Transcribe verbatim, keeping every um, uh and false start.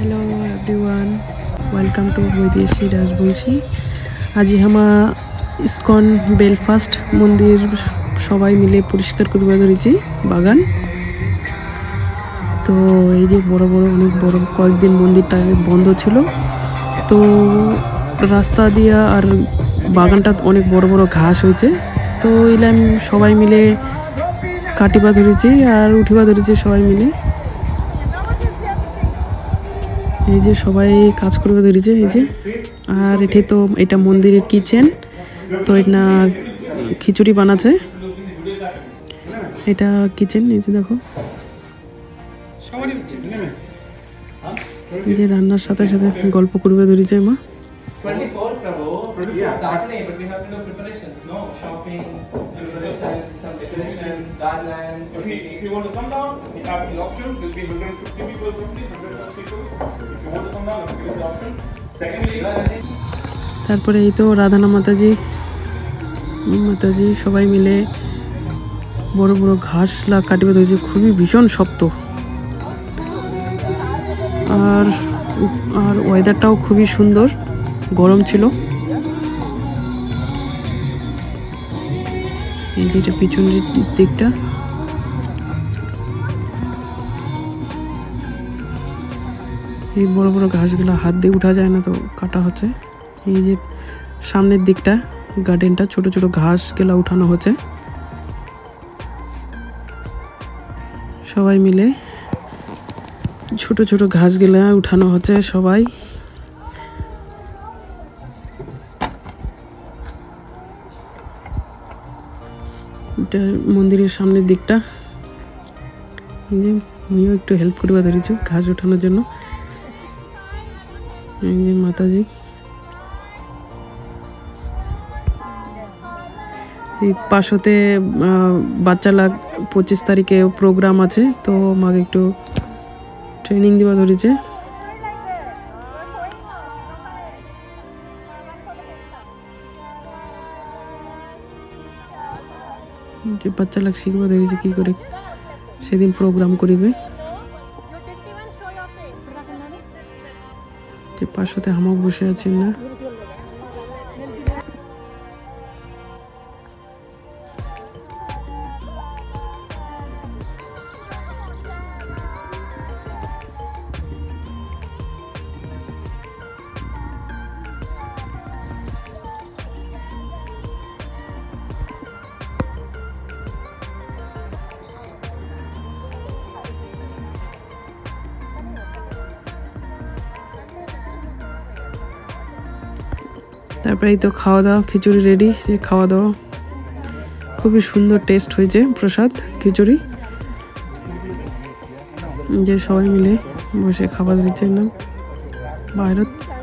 Hello everyone, welcome to विदेशी राजबंशी। आज हम इस्कन बेलफास्ट मंदिर सबाई मिले परिष्कार करबा धरेছি बागान। तो এই যে বড় বড় অনেক বড় কয়েকদিন মন্দিরটা বন্ধ ছিল, তো রাস্তা দিয়া আর বাগানটা অনেক বড় বড় ঘাস হয়েছে, তো এলাম সবাই মিলে কাটিবা ধরেছি আর উঠিবা ধরেছি সবাই মিলে। এই যে সবাই কাজ করবে ধরেছে এই যে। আর এটি তো এটা মন্দিরের কিচেন, তো এটা খিচুড়ি বানাচ্ছে, এটা কিচেন। এই যে দেখো এই যে রান্নার সাথে সাথে গল্প করবে ধরেছে মা। তারপরে এই তো রাধানা মাতাজি মাতাজি সবাই মিলে বড় বড় ঘাস লা কাটিবে ধরেছে, খুবই ভীষণ শক্ত। আর আর ওয়েদারটাও খুবই সুন্দর, গরম ছিল। এই যেটা পিছনের দিকটা, এই বড় বড় ঘাসগুলো হাত দিয়ে উঠা যায় না, তো কাটা হচ্ছে। এই যে সামনের দিকটা গার্ডেনটা, ছোট ছোট ঘাসগুলো উঠানো হচ্ছে সবাই মিলে। ছোট ছোট ঘাসগুলা উঠানো হচ্ছে সবাই। এটা মন্দিরের সামনের দিকটা। এই যে আমিও একটু হেল্প করবা ধরেছি ঘাস উঠানোর জন্য। এই যে মাতাজি, এই পাশতে বাচ্চারা পঁচিশ তারিখে প্রোগ্রাম আছে, তো আমাকে একটু ট্রেনিং দিবা ধরেছে। যে বাচ্চারা শিখবা ধরেছে কি করে সেদিন প্রোগ্রাম করিবে। যে পাশতে হামক বসে আছেন না, তারপরে এই তো খাওয়া দাওয়া, খিচুড়ি রেডি। যে খাওয়া দাওয়া খুবই সুন্দর টেস্ট হয়েছে, প্রসাদ খিচুড়ি। যে সবাই মিলে বসে খাবার দিচ্ছে না বাইরে।